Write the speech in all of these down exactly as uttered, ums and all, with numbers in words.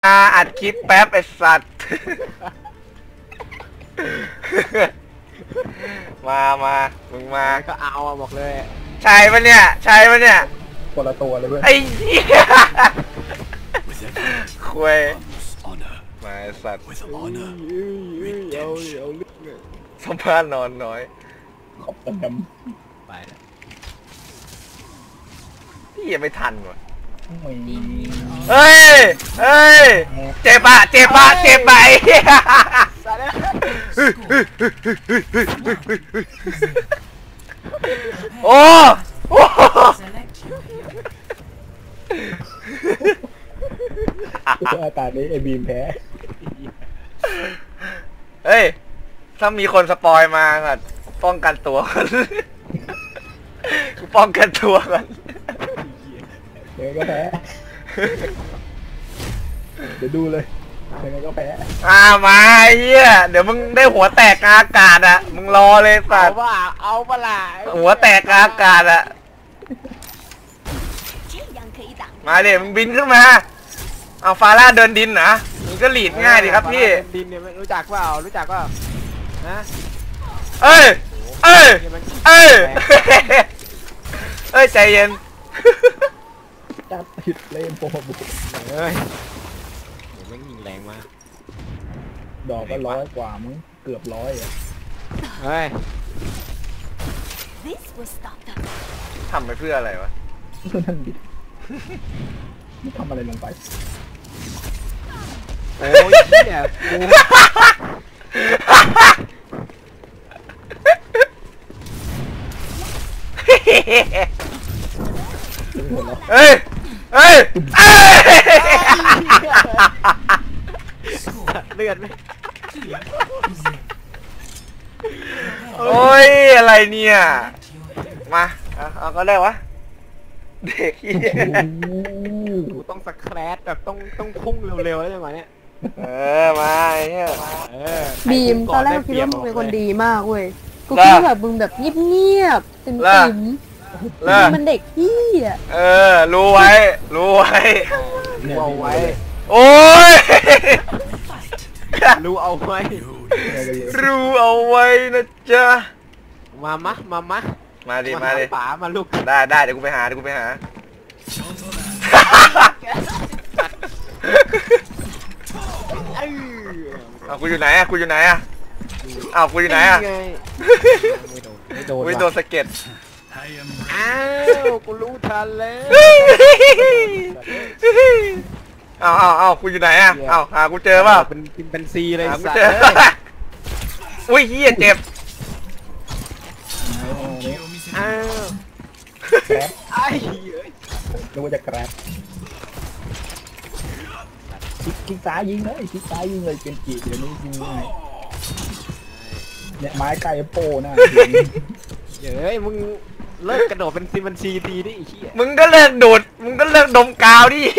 อัดคลิปแป๊บไอ้สัตว์มามามึงมาก็เอาบอกเลยใช่ปะเนี่ยใช่ปะเนี่ยคนละตัวเลยเว้ยไอ้เหี้ยคุยมาสัตว์เอาเอาลึกเลยสมภาษณ์นอนน้อยขอบตะดไปแล้วพี่ยังไม่ทันวะำไม่เฮ้ยเฮ้ยเจ็บปะเจ็บปะเจ็บไปโอ้โอ้อาการนี้ไอ้บีมแพ้เฮ้ยถ้ามีคนสปอยมาก่อนป้องกันตัวก่อนป้องกันตัวก่อนเดี๋ยวก็แพ้เดี๋ยวดูเลยเดี๋ยวก็แพ้อ่ามาเฮียเดี๋ยวมึงได้หัวแตกอากาศอ่ะมึงรอเลยสัตว์เอาว่าเอาเปล่าหัวแตกอากาศอ่ะมาเดี๋ยวมึงบินขึ้นมาเอาฟาร่าเดินดินนะมึงก็หลีดง่ายดิครับพี่ดินเนี่ยรู้จักเปล่ารู้จักเปล่าฮะเอ้ยเอ้ยเอ้ยเอ้ยใจเย็นจับผิดเล่นโปรบุกเฮ้ยมันยิงแรงมากดอกก็ร้อยกว่ามึงเกือบร้อยอ่ะเฮ้ยทำไปเพื่ออะไรวะนั่นดิไม่ทำอะไรลงไปโอ้ยเนี่ยเฮ้ยเฮ้ยเลือดไหมโอ้ยอะไรเนี่ยมาเอาก็ได้วะเด็กเหี้ยต้องสแครชแบบต้องต้องพุ่งเร็วๆแล้วจังหวะเนี้ยเออมาไอ้เหี้ยบีมตอนแรกคิดว่ามึงเป็นคนดีมากเว้ยกูคิดว่าแบบมึงแบบเงียบๆติ่มๆมันเด็กพี่อ่ะเออรู้ไว้รู้ไว้รู้เอาไว้โอ้ยรู้เอาไว้รู้เอาไว้นะจ๊ะมามะมามะมาดิมาดิป๋ามาลูกได้ได้เดี๋ยวกูไปหาเดี๋ยวกูไปหาเอากูอยู่ไหนอะกูอยู่ไหนอะเอากูอยู่ไหนอะไม่โดนไม่โดนสะเก็ดอ้าวกูรู้ทันแล้วเอาเอาเอากูอยู่ไหนอะเอาหากูเจอป่ะเป็นเป็นซีเลยสัตว์อุ้ยเหี้ยเจ็บอ้าวแกร็บไอ้นึกว่าจะแกร็บคลิกซ้ายยิงเลยคลิกซ้ายยิงเลยเป็นกีบเดี๋ยวนี้ยิงง่ายเนี่ยไม้ไก่โป้น่ะเฮ้ยมึงเลิกกระโดดเป็นซีบัญชีทีดิไอ้เหี้ยมึงก็เลิกโดดมึงก็เลิกดมกาวดิ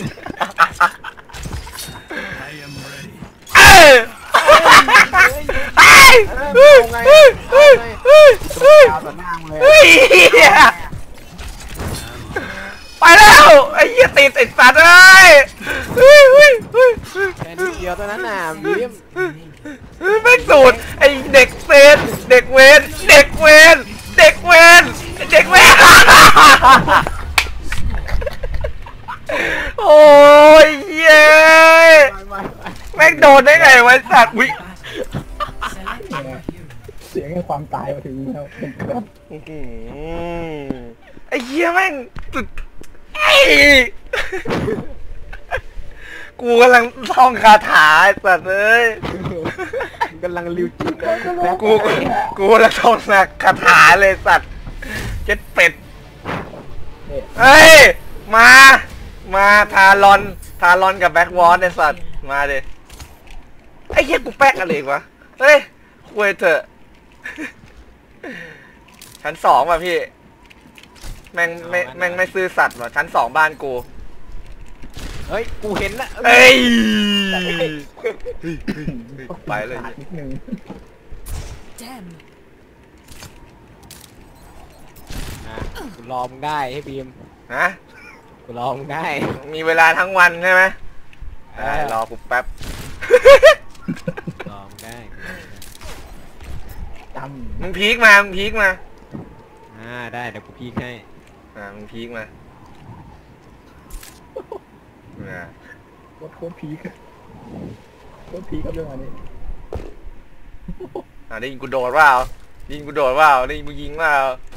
ไปแล้วไอ้เหี้ยติดไอ้สัตว์เลยแค่นิดเดียวเท่านั้นน่ะบีมไม่สูตรไอ้เด็กเซนเด็กเวนเด็กเวนเด็กเวนเด็กเวนโอ้ยเย้แม่งโดนได้ไงวะสัตว์วิเสียงแห่งความตายมาถึงแล้วเป็นครับไอ้เหี้ยแม่งสุดไอ้กูกำลังท่องคาถาไอ้สัตว์เอ้ยกำลังริวจิกูกูกำลังท่องคาถาเลยสัตว์เจ็ดเป็ดเฮ้ยมามาทารอนทารอนกับแบ็กวอร์ดไอ้สัตว์มาดิไอ้เหี้ยกูแป๊กอะไรวะเฮ้ยคุยเถอะชั้นสองว่ะพี่แม่งไม่แม่งไม่ซื้อสัตว์ว่ะชั้นสองบ้านกูเฮ้ยกูเห็นละเอ้ยไปเลยนิดนึงกูรอมึงได้ให้บีมฮะกูรอมึงได้มีเวลาทั้งวันใช่ไหมเอได้รอกูแป๊บลองได้จมึงพีคมามึงพีคมาอ่าได้เดี๋ยวกูพีคให้อ่ามึงพีคมาอ่าำโคตรโคตรพีคโคตรพีคครับเรื่องอันนี้อ่าได้ยิงกูโดดเปล่าได้ยิงกูโดดเปล่าได้ยิงกูยิงเปล่า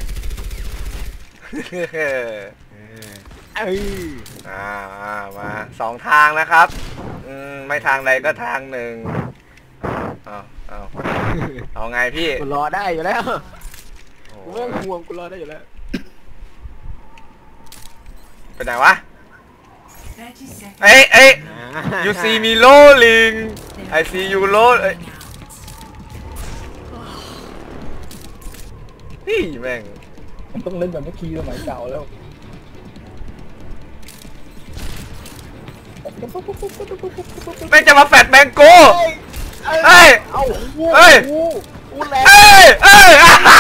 เออเอ้ยอ่าอ่ามาสองทางนะครับอืมไม่ทางใดก็ทางหนึ่งเอาเอาเอาไงพี่กูรอได้อยู่แล้วโอ้กูไม่ต้องห่วงกูรอได้อยู่แล้วไปไหนวะ thirty seconds. เอ้ยเอ้ยอ่า you see me rolling I see you roll เอ้ยนี่แม่งมันต้องเล่นแบบเมื่อกี้สมัยเก่าแล้วแม่งจะมาแฟดแบงโก้เอ้ยเอ้าเอ้ยกูกูแรงเอ้ยเอ้ย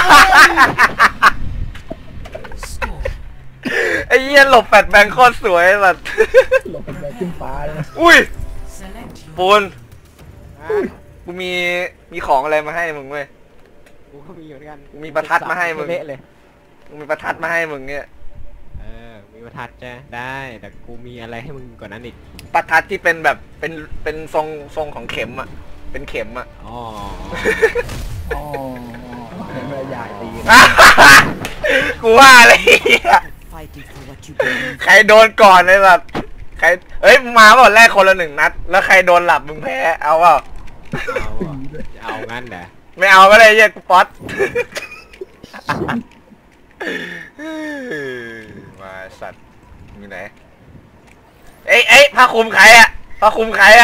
Score. ไอ้เหี้ยหลบแฟดแบงโคตรสวยแบบหลบเป็นแบบขึ้นฟ้าเลยนะอุ้ย Select your ปูนอ่ะกูมีมีของอะไรมาให้มึงเว้ยกูก็มีเหมือนกันมีประทัดมาให้มึงเละเลยกูมีประทัดมาให้มึงเนี่ยเออมีประทัดจ้ะได้แต่กูมีอะไรให้มึงกว่านั้นอีกประทัดที่เป็นแบบเป็นเป็นทรงทรงของเข็มอ่ะเป็นเข็มอ่ะอ๋ออ๋อเห็นเวลาใหญ่ตีกูว่าอะไร fighting for what you believe. ใครโดนก่อนเลยแบบใครเอ้ยมาเปล่าแรกคนละหนึ่งนัด แล้วใครโดนหลับมึงแพ้เอาเปล่าเอาอ่ะเอางั้นเหรอไม่เอาก็ได้เหี้ยกูป๊อตมาสัตว์อยู่ไหนเอ้ยเอ้ยผ้าคลุมใครอะผ้าคลุมใครอะ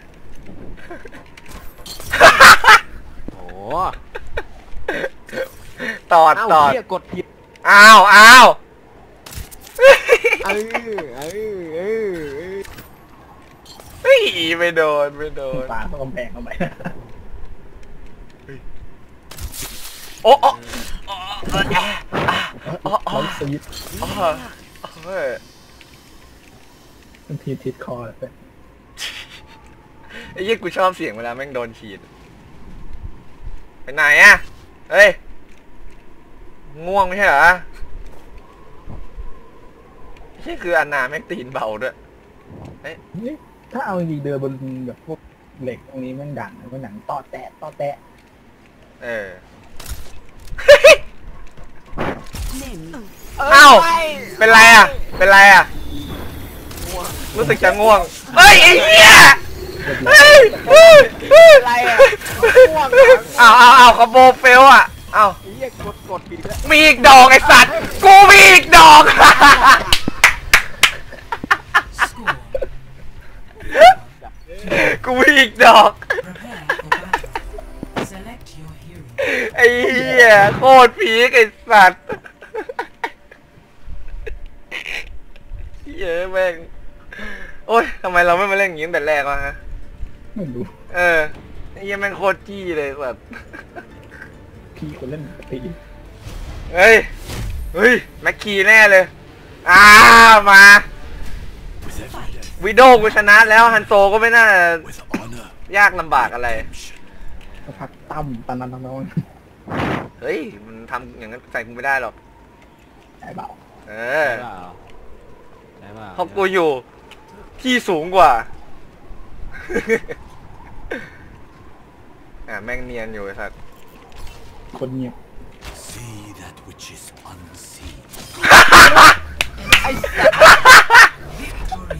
โอ้ตอดเอ้าตอดเหี้ยกดผิดอ้าวอ้าวเออเออเออเออเฮ้ยไม่โดนไม่โดนปาเข้ากำแพงเข้าไปโอ้โอ้โอ้โอ้โอ้โอ้เขาซีดโอ้เฮ้ยมันทีทิดคอเลยไอ้ยี่กูชอบเสียงเวลาแม่งโดนฉีดไปไหนอะเฮ้ยง่วงไม่ใช่เหรอนี่คืออันนาแม่งตีนเบาด้วยนี่ถ้าเอาจริงๆเดินบนแบบพวกเหล็กตรงนี้แม่งดังนะมันหนังต่อแตะต่อแตะเออ name. เอ้าเป็นไรอะเป็นไรอะรู้สึกจะง่วงเฮ้ยไอ้เหี้ยเฮ้ยเฮ้ยเฮ้ยอะไรอ่ะง่วงเอาเอาเอาคอมโบเฟลอะเอาเหี้ยกดกดผิดแล้วมีอีกดอกไอ้สัตว์กูมีอีกดอก Score. กูมีอีกดอก Prepare for battle. Select your hero. ไอ้เหี้ยโคตรพีกไอ้สัตว์เย้แม่งโอ๊ยทำไมเราไม่มาเล่นอย่างนี้ตั้งแต่แรกวะฮะไม่รู้เออไอ้เหี้ยแม่งโคตรจี้เลยแบบพี่คนเล่นตีเฮ้ยเฮ้ยแม็กคีแน่เลยอ้ามา วิโดกูชนะแล้วฮันโซก็ไม่น่ายากลำบากอะไรสักพักตั้มตันนันตันนอนเฮ้ยมันทำอย่างนั้นใส่กูไม่ได้หรอกไอ้เบาเออได้เปล่าได้เปล่าเพราะกูอยู่ที่สูงกว่า อ่ะแม่งเนียนอยู่ไอ้สัตว์คนเงียบ See that which is unseen. ไอ้สัส Victory.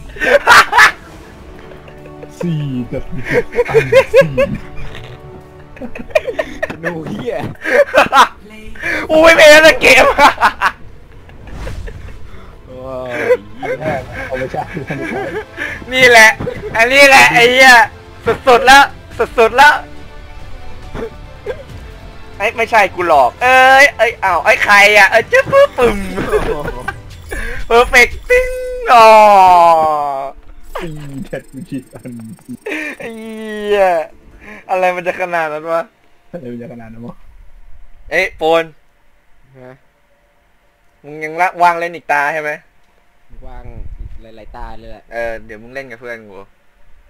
สี่แบบอันสี่หนูเหี้ย Play. อุ้ยเพลงเกมโอ้ยแรกเอาไม่ใช่ไม่ใช่นี่แหละ อันนี้แหละไอ้เหี้ยสุดๆแล้วสุดๆแล้วไอ้ไม่ใช่กูหลอก เอ้ยเอ้ยอ้าวไอ้ใครอ่ะเอ้ยจ๊บปึ๊บปึ่มเพอร์เฟกต์ติ้งอ๋อสี่เด็ดวิจิตอันสี่ไอ้เหี้ยอะไรมันจะขนาดนั้นวะอะไรมันจะขนาดนั้นมั้งเอ้ยโปนฮะมึงยังละวางเล่นอีกตาใช่ไหมวางหลายๆตาเลยแหละเออเดี๋ยวมึงเล่นกับเพื่อนกู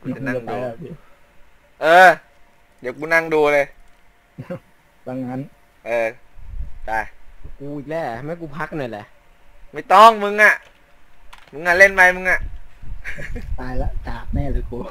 จะนั่งจะไปดูแล้วพี่เออ เดี๋ยวกูนั่งดูเลยดังนั้นเออไปกูอีกแล้วไม่กูพักหน่อยแหละไม่ต้องมึงอ่ะ มึงอ่ะเล่นไปมึงอ่ะตายละจากแน่เลยกู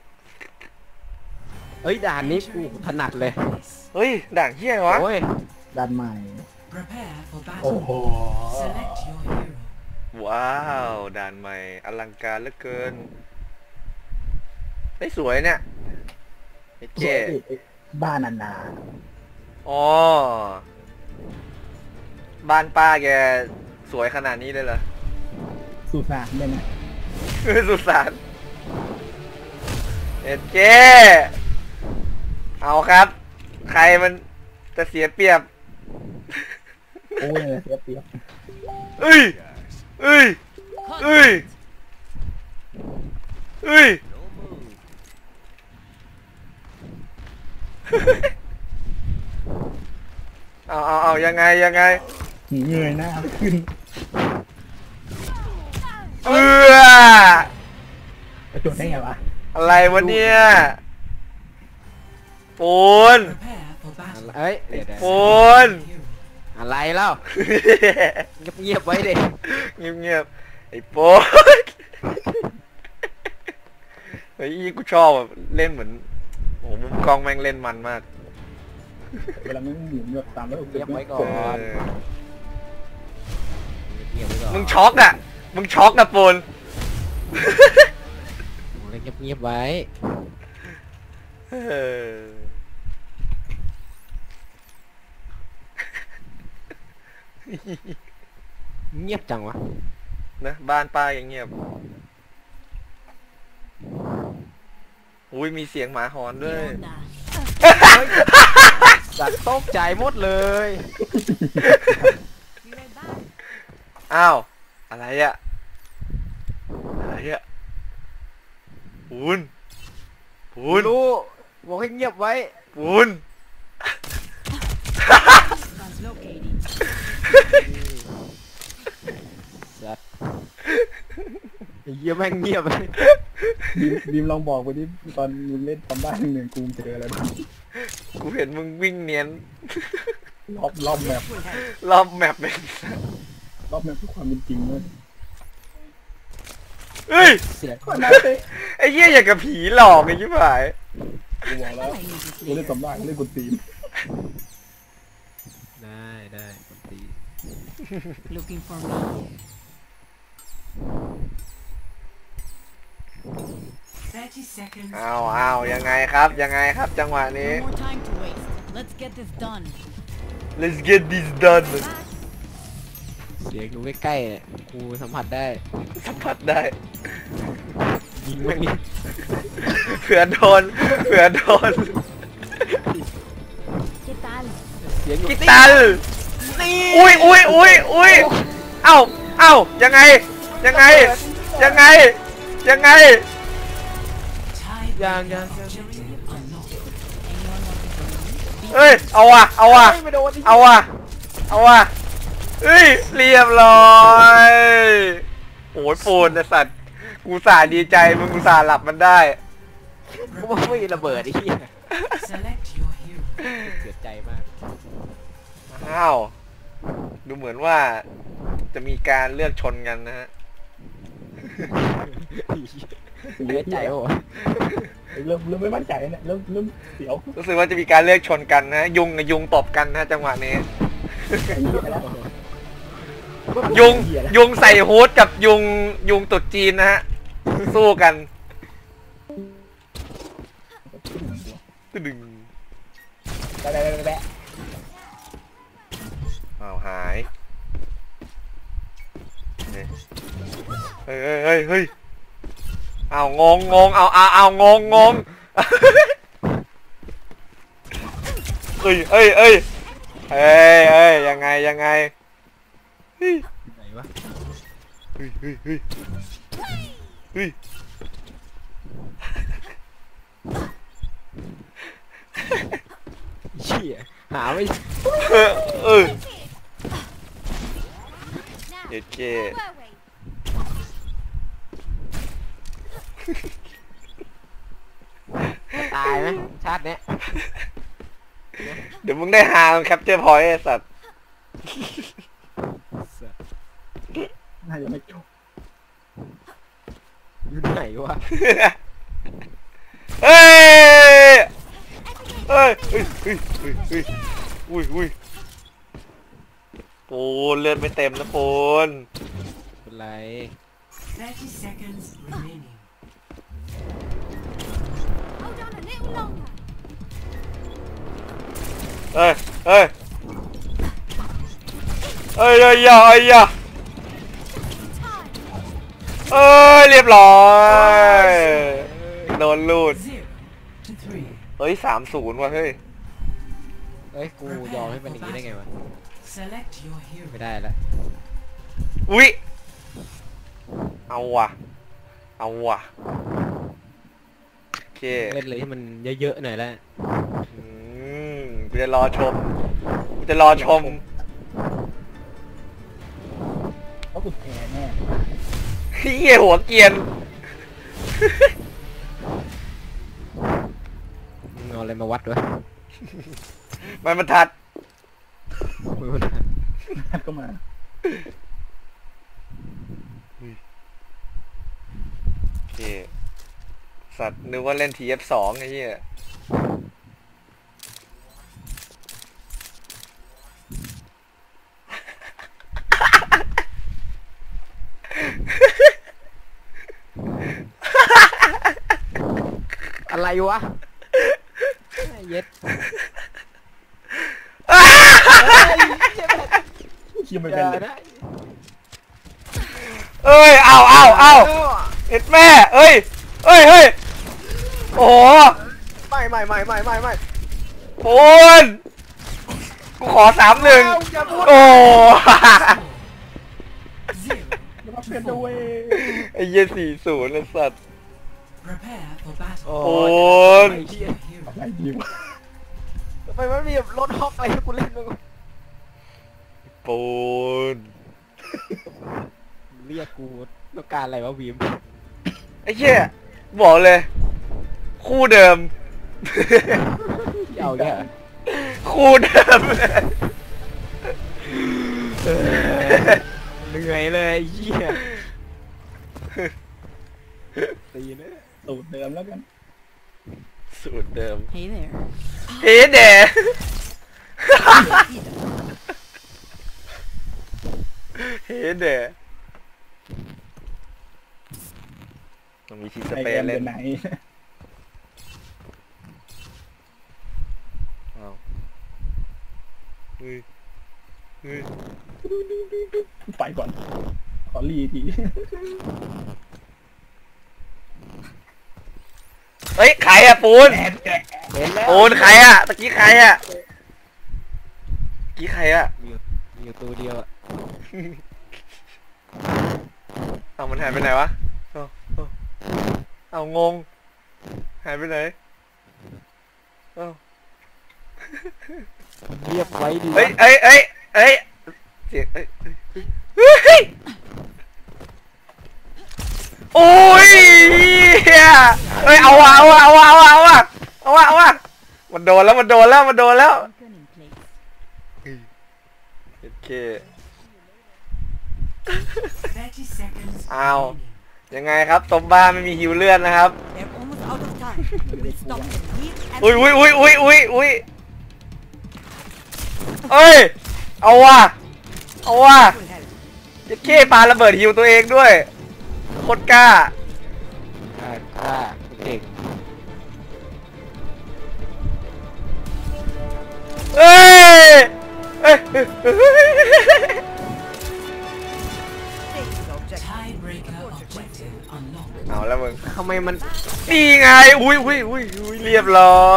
เอ้ยด่านนี้กูถนัดเลยเฮ้ยด่างเฮี้ยวะโอ้ยดันใหม่ Prepare for โอ้ battle. โห Select your hero. ว้าวด่านใหม่อลังการเหลือเกินไม่สวยเนี่ยไอ้เจ๊บ้านนานาอ๋อบ้านป้าแกสวยขนาดนี้เลยเหรอสุสานได้ไหมสุสานเอ็ดเจ๊เอาครับ ใครมันจะเสียเปรียบโอ้ยเสียเปรียบเอ้ยเอ้ยเอ้ยเอ้ยเอาเอาเอายังไงยังไงเงยหน้าขึ้นเออกระโดดได้ไงวะอะไรวะเนี่ยปูน Prepare for battle. เอ้ยเดี๋ยวเดี๋ยวปูน Hero. อะไรเล่าเงียบๆไว้ดิเงียบเงียบๆไอ้ปูนเฮ้ยกูชอบแบบเล่นเหมือนโอ้โหมุมกล้องแม่งเล่นมันมากเวลามึงหมุนแบบตามแล้วเงียบไว้ก่อเอน อเงียบๆไว้ก่อนมึงช็อกอ่ะ มึงช็อกอะปูนเงียบเงียบๆไว้เออเงียบจังวะนะบ้านป้ายังเงียบอุ้ยมีเสียงหมาหอนด้วยจัดตกใจหมดเลยอ้าวอะไรอะอะไรอะปูนปูนรู้บอกให้เงียบไว้ปูน Translocating. จัดไอ้เหี้ยแม่งเงียบเลยบีมบีมลองบอกกูดิตอนมึงเล่นทำบ้านหนึ่งกูเจออะไรบ้างกูเห็นมึงวิ่งเนียนรอบรอบแมปรอบแมปเป็นรอบแมปเพื่อความเป็นจริงเลยเอ้ยเสียงคนนั้นเลยไอ้เหี้ยอย่างกับผีหลอกไอ้ชิบหายกูบอกแล้วกูเล่นทำบ้านกูเล่นกดตีนได้ได้ปกติ Looking for me. Thirty seconds. อ้าวอ้าวยังไงครับยังไงครับ จังหวะนี้ No more time to waste. Let's get this done. Let's get this done เสียงอยู่ใกล้ๆเนี่ยกูสัมผัสได้สัมผัสได้ยิงแม่งนี่เผื่อโดนเผื่อโดน ¿Qué tal? เสียงอยู่กิตันอุ้ยอุ้ยอุ้ยอุ้ยเอ้าเอ้ายังไงยังไงยังไงยังไง Time ยังยังยัง archery unlocked. Anyone want to join me? เอ้ยเอาว่ะเอาว่ะเฮ้ยไม่โดนเอาว่ะเอาว่ะเฮ้ยเรียบร้อยโอ้ยปูนไอ้สัตว์กูสาดีใจมึงกูสาหลับมันได้กูว่าไม่ระเบิดไอ้เหี้ย Select your hero. เสียใจมากอ้าวดูเหมือนว่าจะมีการเลือกชนกันนะฮะเสียใจโอ้เริ่มเริ่มไม่มั่นใจเนี่ยเริ่มเริ่มเสียวรู้สึกว่าจะมีการเลือกชนกันนะยุงกับยุงตบกันนะจังหวะนี้ไอ้เหี้ยแล้วยุงยุงใส่ฮูดกับยุงยุงตุดจีนนะฮะสู้กันตึดึงแบะแบะแบะแบะอ้าวหายเฮ้ยเฮ้ยเฮ้ยเฮ้ยอ้าวงงงงเอาเอาเอางงงงเอ้ยเอ้ยเอ้ยเฮ้ยเฮ้ยยังไงยังไงเฮ้ยไหนวะเฮ้ยเฮ้ยเฮ้ยเฮ้ยเชี่ยหาไม่เออเออเอเคายไหมชาติเนี้ยเดี๋ยวมึงได้หาแคปเจอร์พอยต์ไอ้สัตว์น่าจะไม่จบอยู่ไหนวะเฮ้ยเฮ้ยเฮ้ยเฮ้ยเฮ้ยเฮ้ยอุ้ยอุ้ยปูนเลือดไม่เต็มนะปูนเป็นไร thirty seconds remaining. Hold on a little longer. เฮ้ยเฮ้ยเฮ้ยเฮ้ยอย่าเฮ้ยอย่าเอ้ยเรียบร้อยโดนลูด Zero to three. เฮ้ยสามศูนย์ว่ะเฮ้ยเอ้ยกูยอมให้เป็นอย่างนี้ได้ไงวะ Select your hero. ไม่ได้แล้วอุ้ยเอาว่ะเอาว่ะโอเคเล่นเลยที่มันเยอะๆหน่อยแล้วอืมกูจะรอชมกูจะรอชมเพราะกูแพ้แน่เฮียหัวเกรียนมึงเอาอะไรมาวัดวะมันบรรทัดมือมันนัดก็มาโอเคสัตว์นึกว่าเล่น ที เอฟ สองไอ้เหี้ยอะไรวะไอ้เย็ดคิวไม่อเป็นย่าเลยนะเอ้ยเอาเอาเอาเอ็ดแม่เอ้ยเอ้ยเฮ้ยโอ้โหไม่ไม่ไม่ไม่ไม่ไม่ปูนกูขอสามหนึ่งอย่าพูดโอ้ Zero แล้วก็ to เปลี่ยนตัวเอ four. งไอ้เหี้ยสี่ศูนย์เลยสัตว์ Prepare for battle. โอ้ปูนไอ้เหี้ย Hero. อะไรดีวะทำไมมันมีแบบรถฮอกอะไรให้กูเล่นบ้างวะปูนเรียกกูต้องการอะไรวะวีมไอ้เหี้ยบอกเลย คู่เดิมเอาแย่คู่เดิมเหนื่อยเลยไอ้เหี้ยตีนะสูตรเดิมแล้วกันสูตรเดิม Hey there. เฮ้เด๋เฮ้เด๋มันมีทีสไอเปรเอ็ย์มเล่เป็น นไหนอ้าวเฮ้ยเฮ้ยไปก่อน ขอรีทีเฮ้ยใครอะปูนเห็นแล้วปูนใครอะตะกี้ใครอะตะกี้ใครอะมีอยู่มีอยู่ตัวเดียวอะเอามันหายไปไหนวะเอาเอาเอางง หายไปไหนเอาเรียบไว้ดีเฮ้ยเอ้ยเอ้ยเอ้ยเสียงเอ้ยเอ้ยเฮ้ยโอ้ยเฮียเฮ้ยเอาว่ะเอาว่ะเอาว่ะเอาว่ะเอาว่ะเอาว่ะเอาว่ะมันโดนแล้วมันโดนแล้วมันโดนแล้ว Gun in place. โอเค thirty seconds Ow. remaining. ยังไงครับสมบ้าไม่มีฮิวเลือดนะครับ They're almost out of time. We'll stop them here and อุ้ยอุ้ยอุ้ยอุ้ยอุ้ยอุ้ยเอ้ยเอาว่ะเอาว่ะ will help. จะเค้ปาระเบิดฮิวตัวเองด้วยโคตรกล้าอ่าอ่าเก่งเอ้ยเอ้ยเอ้ยเอ้ย Tiebreaker objective unlocked. เอาแล้วมึงทำไมมันนี่ไงอุ้ยอุ้ยอุ้ยอุ้ยเรียบร้อย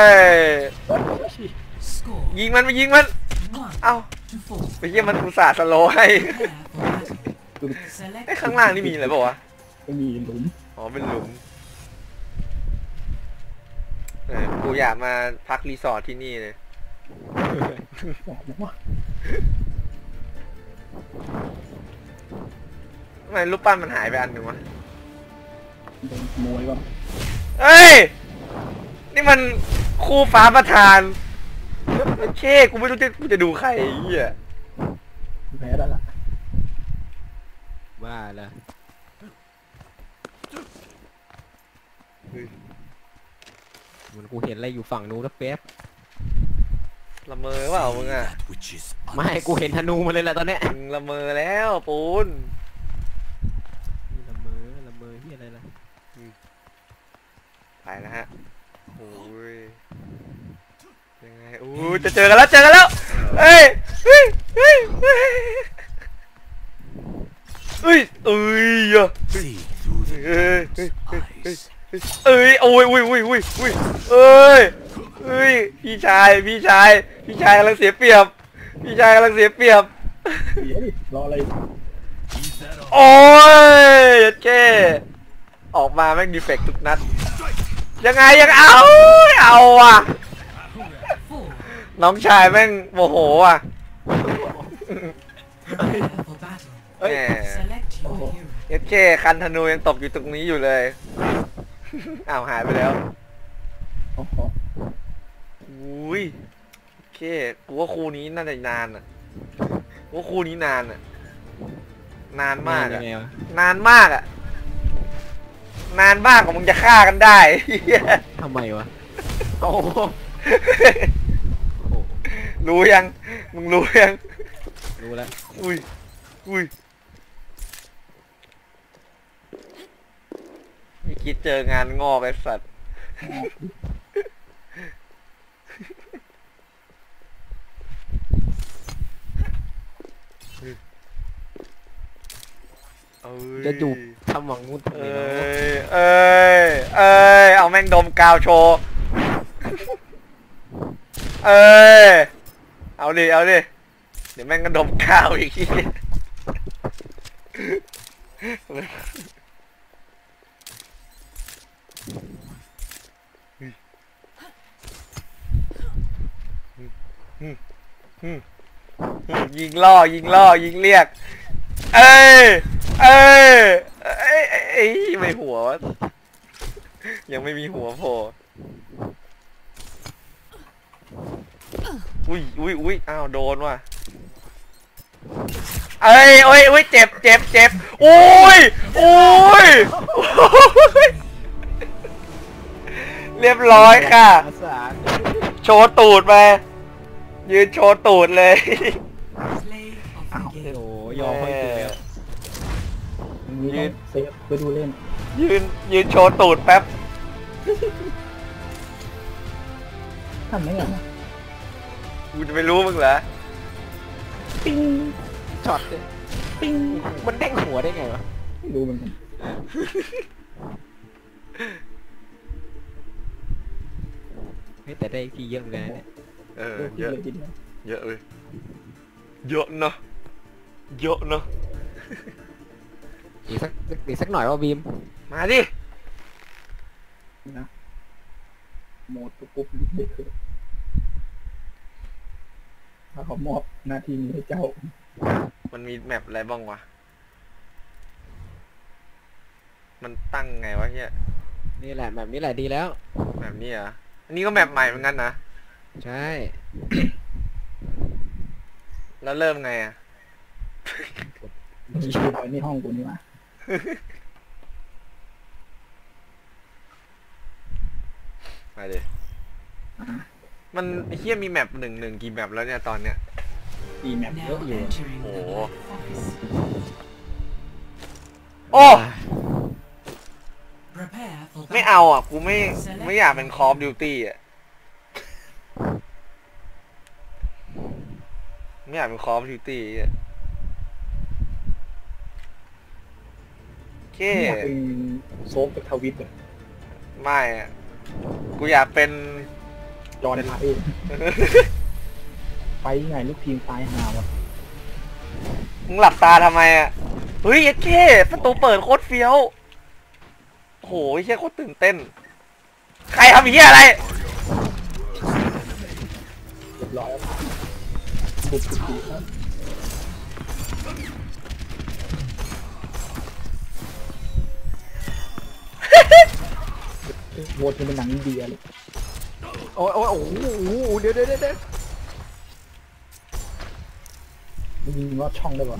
Score ยิงมันไปยิงมัน one เอ้า to four. ไปเยี่ยมันอุตส่าห์สโลว์ให้ Prepare for battle. Select ไอ้ข้างล่างนี่มีอะไรเปล่าวะไม่มีหลุมอ๋อเป็นหลุมเออกูอยากมาพักรีสอร์ทที่นี่เลยบอกนะว่าทำไมรูปปั้นมันหายไปอันหนึ่งวะโดนขโมยก่อนเอ้ย นี่มันคู่ฟ้าประธานเช่กูไม่รู้จะกูจะดูใครไอ้เหี้ยแพ้แล้วล่ะว่าละเหมือนกูเห็นอะไรอยู่ฝั่งนู้นแล้วแป๊บละเมอเปล่ามึงอ่ะ that which is ไม่กูเห็นธนูมาเลยแหละตอนเนี้ยมึงละเมอแล้วปูนละเมอละเมอที่อะไรล่ะไปนะฮะโอ้ยยังไงอู้จะเจอกันแล้วเจอกันแล้วเฮ้ยเฮ้ยเฮ้ยเฮ้ยเฮ้ยเอ้ยอะ see through the เอ้ย Lord's เอ้ย eyes. เอ้ยโอ้ยอุ้ยอุ้ยอุ้ยอุ้ยเอ้ยเอ้ยพี่ชายพี่ชายพี่ชายกำลังเสียเปรียบพี่ชายกำลังเสียเปรียบเดี๋ยวดิรออะไรโอ้ยเจ๊ออกมาแม่งดีเฟกต์ทุกนัดยังไงยังเอาเอาอ่ะ Four. น้องชายแม่งโมโหอ่ะ Prepare for battle. แหม Select your hero. เอสเคคันธนูยังตกอยู่ตรงนี้อยู่เลย อ้าวหายไปแล้วโอ้โหอุ้ยโอเคกูว่าคู่นี้น่าจะนานอ่ะกูว่าคู่นี้นานอ่ะ นานมากยัอ่ะงไงวะนานมากอ่ะ นานมากกว่ามึงจะฆ่ากันได้ทำไมวะโอ้โหรู้ยัง มึงรู้ยังรู้แล้วอุ้ย อุ้ยไม่คิดเจองานงอกไอ้สัตว์เอ้ยจะจูบทำหวังงูทำไมเอ้เนาะย เอ้ย เอ้ย เอาแม่งดมกาวโชว์ เอ้ย เอาดิ เอาดิ เดี๋ยวแม่งก็ดมกาวอีกทียิงล่อ ยิงล่อ ยิงเรียก เอ้ย เอ้ย เอ้ยเอ้ยไม่หัววะยังไม่มีหัวโผล่อุ้ยอุ้ยอุ้ยอ้าวโดนว่ะเอ้ยโอ้ยอุ้ยเจ็บเจ็บเจ็บอุ้ยอุ้ยเรียบร้อยค่ะอาสาโชว์ตูดไปยืนโชว์ตูดเลย Slay of the โอ้ game. ยอมให้กูแล้วมึงต้องเซฟเพื่อดูเล่นยืนยืนโชว์ตูดแป๊บทำไม่เหรอกูจะไปรู้มึงเหรอปิ้งช็อตเลยปิ้งมันเด้งหัวได้ไงวะไม่รู้เหมือนกันเฮ้ยแต่ได้ทีเยอะเหมือนกันนะเนี่ยเออเยเยอะอะทีเดียวเยอะเลยเยอะเนาะเยอะเนาะอีกสักอีกสักหน่อยว่าบีมมาดินะโหมดปุ๊บลิเด็กเลยถ้าเขามอบหน้าที่นี้ให้เจ้ามันมีแมปอะไรบ้างวะมันตั้งไงวะเฮียนี่แหละแบบนี้แหละดีแล้วแบบนี้เหรออันนี้ก็แมปใหม่เหมือนกันนะใช่แล้วเริ่มไงอะมีชื่อไว้ในห้องกูนี่มามาดิมันเฮียมีแมปหนึ่งหนึ่งกี่แมปแล้วเนี่ยตอนเนี้ยตีแมปเย Now อะอยู่ entering the Oh. Black Forest. โอ้ Prepare for ไม่ battle. เอาอ่ะกูไม่ไม่อยากเป็น Call of Duty อ่ะไม่อยากเป็น Call of Duty อ่ะโอเคไม่อยากเป็นโซฟกับทวิตเลยไม่อะกูอยากเป็นจอห์นไทยไปยังไงลูกทีมตายหาวะมึงหลับตาทำไมอ่ะ เฮ้ยเอสเคประตูเปิดโคตรเฟี้ยว โอ้โหไอ้เชี่ยโคตรตื่นเต้น ใครทำเหี้ยอะไรเรียบร้อยแล้วบุกสุดทีครับโหวตเป็นหนังอินเดียเลยโอ้ยโอ้ยโอ้โหเดี๋ยวเดี๋ยวเดี๋ยวยิงลอดช่องได้ป่ะ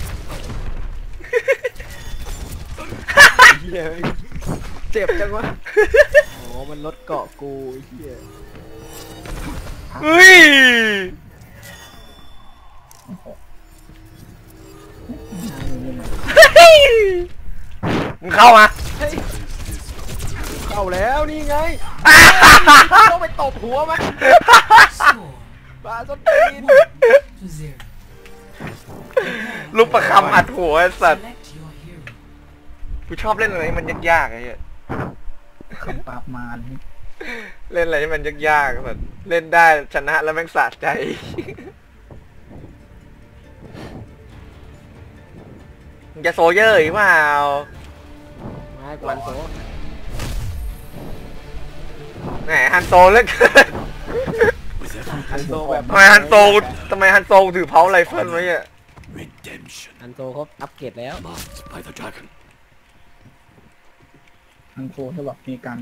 เหี้ยเจ็บจังวะโอ้มันลดเกาะกูไอ้เหี้ยเฮ้ยมึงเข้ามาเฮ้ยเข้าแล้วนี่ไงต้องไปตบหัวมัน Score บาสตีน to zero. ลูกประคำอัดหัวไอ้สัตว์ Select your hero. กูชอบเล่นอะไรที่มันยากๆไอ้เหี้ยคำปราบมารเล่นอะไรที่มันยากๆแบบเล่นได้ชนะแล้วแม่งสะใจ มึงจะโซเยอร์อีกเปล่ามาให้กวนโซแหมฮันโซเลือกเกิน With every ฮันโซแบบทำไมฮันโซทำไมฮันโซถือเผาไรเฟิลไว้เนี่ย redemption ฮันโซเขาอัปเกรดแล้ว marked by the dragon. ทางโฟนจะแบบมีกัน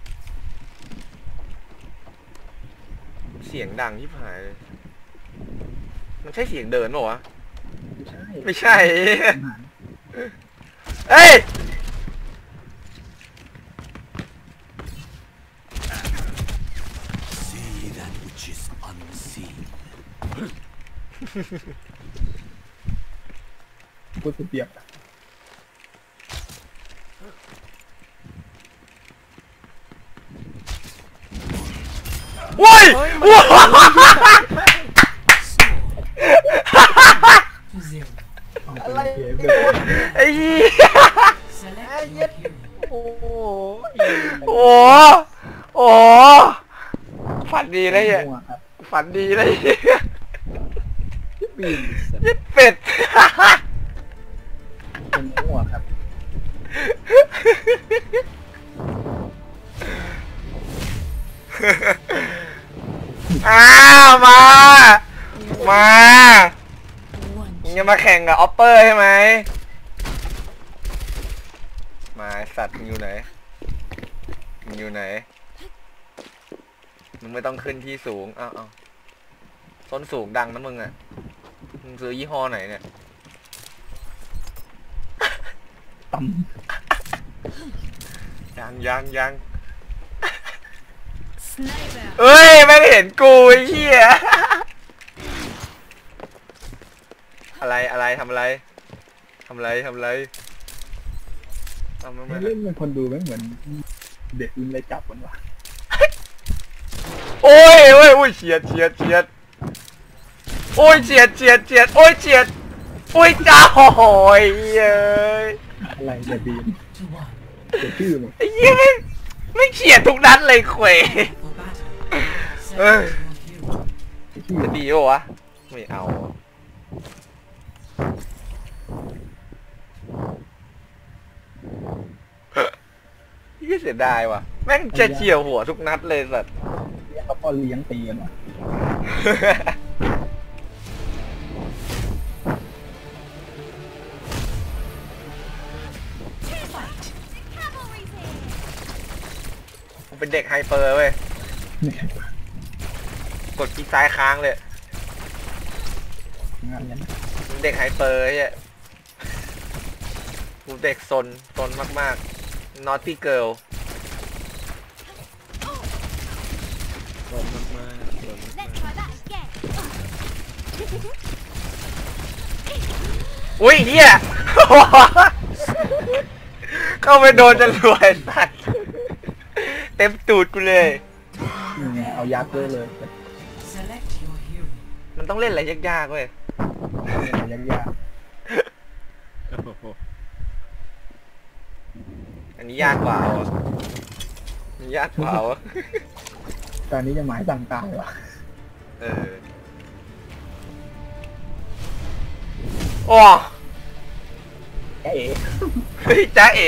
เสียงดังที่ผายเลยมันใช่เสียงเดินเปล่าวะใช่ไม่ใช่อาหารเอ้ย See that which is unseen. พูดเปรียบโว้ย Score to zero. อะไรเกมเนี่ยไอ้เหี้ย Select your hero. โอ้โหโอ้โอ้ฝันดีเลยเหี้ยมั่วครับฝันดีเลยเหี้ยปีนสัตว์ยึดเป็ดเป็นมั่วครับอ้าวมา มา One. มึงจะมาแข่งกับออปเปอร์ใช่ไหมมาไอ้สัตว์มึงอยู่ไหนมึงอยู่ไหนมึงไม่ต้องขึ้นที่สูงอ้าวอ้าวส้นสูงดังนะมึงอ่ะมึงซื้อยี่ห้อไหนเนี่ยตยังยังยังเอ้ยไม่เห็นกูไอ้เหี้ยอะไรอะไรทำอะไรทำอะไรทำอะไรทำำไม่เล่นเป็นคนดูไม่เหมือนเด็กยิงเลยจับมันวะโอ้ยโอ้ยโอ้ยเฉียดเฉียดเฉียดโอ้ยเฉียดเฉียดเฉียดโอ้ยเฉียดโอ้ยจ้าโอ้ยเอ้ยอะไรเดี๋ยวบีม To one. เดี๋ยวชื่อมันไอ้เหี้ยไม่ไม่เฉียดทุกนัดเลยเขว For battle. Ê. Select your hero. ชื่อจะดีป่าวะไม่เอายี่เสียดายว่ะแม่งจะเฉียวหัวทุกนัดเลยสัตว์เรียกเขาพ่อเลี้ยงตีกันวะผมเป็นเด็กไฮเปอร์เว้ยนี่กดคลิกซ้ายค้างเลยงานเนี้ยนะผมเด็กไฮเปอร์ไอ้เหี้ยผมเด็กซนซนมากๆ naughty girl โดนมากมากโดนมากอุ้ยเฮีย เข้าไปโดนจรวดสัตว์เต็มตูดกูเลยนี่ไงเอายักษ์ด้วยเลย Select your hero. มันต้องเล่นอะไรยากๆเว้ยยักษ์ยากโอ้โหอันนี้ยากกว่าอ่ะอันนี้ยากกว่าอ่ะตอนนี้จะหมายสั่งตายวะเออโอ้เอ๊ะเฮ้ยจ้าเอ๋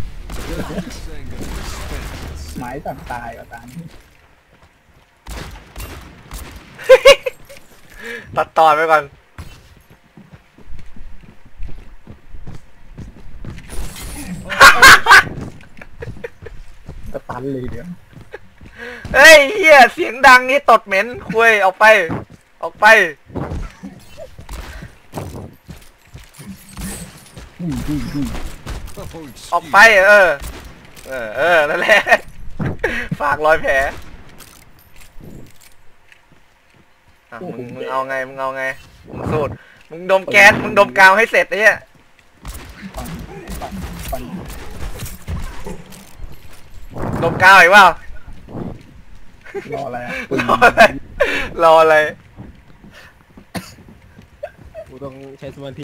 หมายสั่งตายวะตอนนี้ตัดตอนไปก่อนก็ตันเลยเดี๋ยวเฮ้ยเฮียเสียงดังนี่ตดเหม็นคุยออกไปออกไปอืมอืมอืมออกไปเออเออเออนั่นแหละฝากรอยแผลอ่ะมึงมึงเอาไงมึงเอาไงมึงสูดมึงดมแก๊สมึงดมกาวให้เสร็จไอ้เนี่ยปั่นปั่นปั่นดมกาวอีกเปล่ารออะไรอ่ะรออะไรรออะไรกูต้องใช้สมาธิ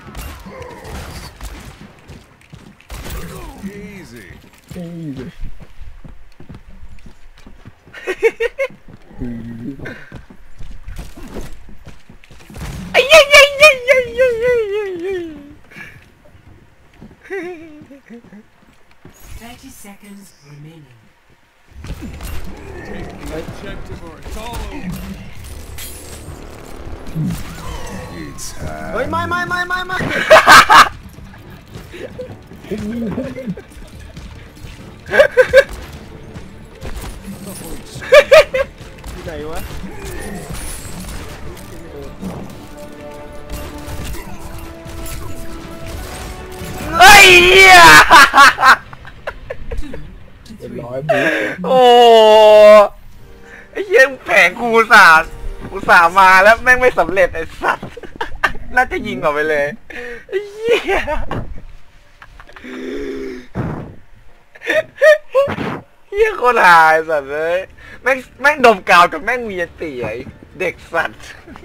Easy. อืมอืมไอ้ยัยยัยยัยยัยยัยยัยยัยยัย thirty seconds remaining. Objective or it's all over. It's เฮ้ยไม่ไม่ไม่ไม่ไม่ ที่ไหนวะเฮ้ยเหี้ยเรียบร้อยบู๊โอ้ไอ้เหี้ยแผงกูอุตสาห์อุตส่าห์มาแล้วแม่งไม่สำเร็จไอ้สัตว์น่าจะยิงออกไปเลยไอ้เหี้ยเหี้ยโคตรหายสัตว์เลยแม่งแม่งดมกาวกับแม่งมียตีไอ้เด็กสัตว์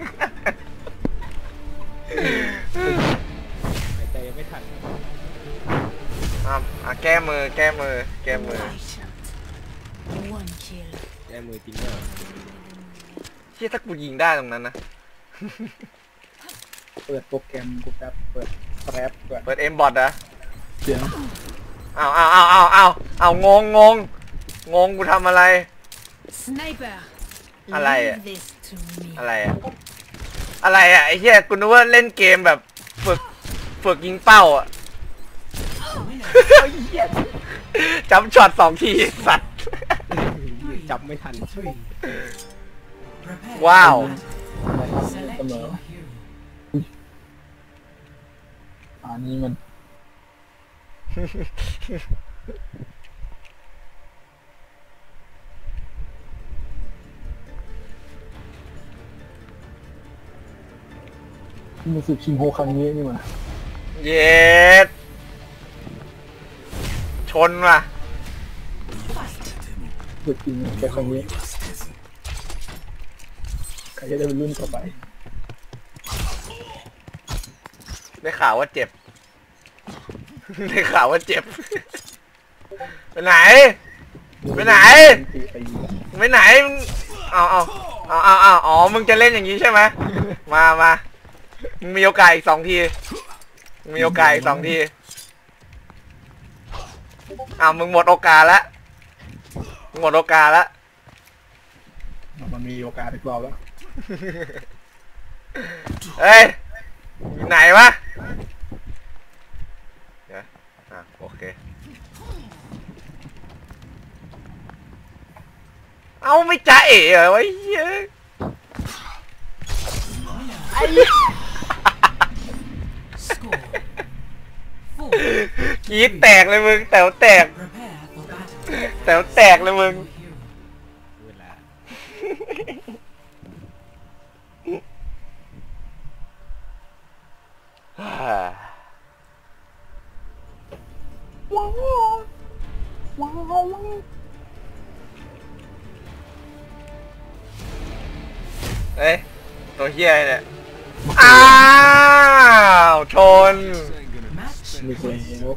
หายใจยังไม่ทันอ่ะอ่ะแก้มือแก้มือแก้มือ One kill. แก้มือจริงเนี่ยเชี่ยถ้ากูยิงได้ตรงนั้นนะเปิดโปรแกรมกูแป๊บเปิดแป๊บก่อนเปิดเอ็มบอทนะเดี๋ยวอ้าวอ้าวอ้าวอ้าวอ้าวอ้าวงงงงงงกูทำอะไร Sniper. Alay. Leave this to me. อะไรอะอะไรอะไอ้เหี้ยกูนึกว่าเล่นเกมแบบฝึกฝึกยิงเป้าอะจำช็อตสองทีสัตว์จับไม่ทัน Three. Prepare. ว้าว Select Come on. your hero. อันนี้มันมันสึกชิงโฮครั้งนี้นี่มาเย็ดชนว่ะสึกจริงแค่ครั้งนี้ใครจะได้เป็นรุ่นต่อไปได้ข่าวว่าเจ็บ ได้ข่าวว่าเจ็บ ไปไหน ไปไหน ไปไหนมึงเอาเอาเอาเอาเอาอ๋อ มึงจะเล่นอย่างนี้ใช่ไหม มามามึงมีโอกาสอีกสองทีมึงมีโอกาสอีกสองทีอ้าวมึงหมดโอกาสแล้วมึงหมดโอกาสแล้วมันมีโอกาสอีกรอบแล้วเฮ้ยอยู่ไหนวะเดี๋ยวอ่ะโอเค เอาไม่จ่าเอ๋เหรอวะเฮ้ย Score. Four. กรีดแตกเลยมึงแต๋วแตก Prepare for battle. แต๋วแตกเลยมึง Your hero. เวลาเอ้ยตัวเฮียเนี่ย อ้าว ชน Match มีคนแล้ว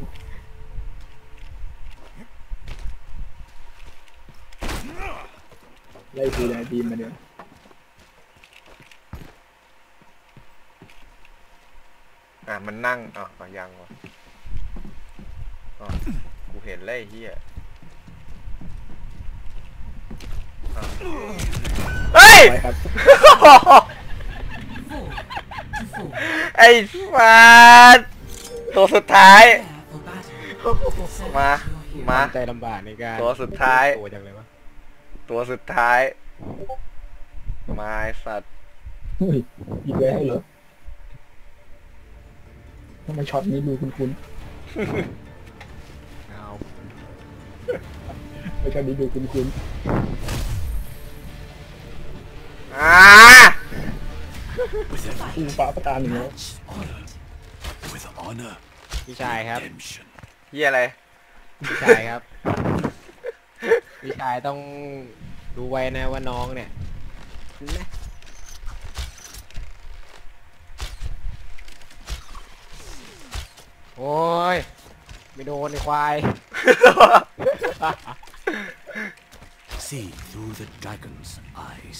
ไล่ดูแลทีมมาเดี๋ยวอ่ะ มันนั่งอ๋อยังวะอ๋อกูเห็นแล้วไอ้เฮียอ่ะเฮ้ยไปครับ four to four. ไอ้ฟัดตัวสุดท้าย Prepare for battle. Select มา your hero. มาใจลำบากในการตัวสุดท้ายตัวจังเลยวะตัวสุดท้ายมาไอ้สัตว์เฮ้ยอีกแล้วเหรอทำไมช็อตนี้ดูคุ้นเอาๆไม่ช็อตนี้ดูคุ้นอ่า With ๆอูฟ้าประการอย่างเงี้ย with honor, พี่ชายครับ redemption. เฮียอะไรพี่ชายครับ พี่ชายต้องดูไว้นะว่าน้องเนี่ยนะโอ้ยไม่โดนไอ้ควาย See through the dragon's eyes.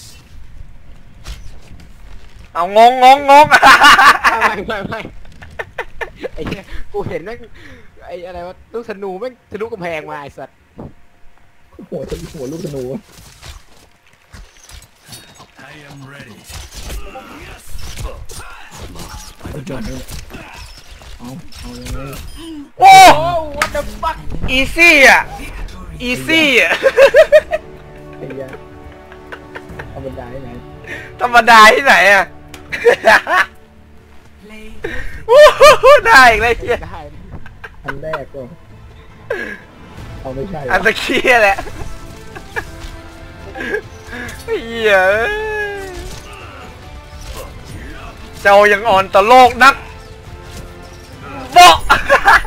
เอางงงงงงไม่ไม่ไม่ไอ้เนี้ยกูเห็นแม่งไอ้อะไรวะลูกธนูแม่งทะลุกำแพงมาไอ้สัตว์หัวทะลุหัวลูกธนู I am ready. เอาจอดเลยเอาเอายังไงโอ้โอ้ what the fuck อีซี่อ่ะ อีซี่อ่ะไอ้ยาเอาบันไดไหนธรรมดาที่ไหนอ่ะ Play วู้ฮู้ได้อีกเลยเฮียได้อันแรกก็เอาไม่ใช่อันตะเคียแหละเฮียเจ้ายังอ่อนต่อโลกนักโบะ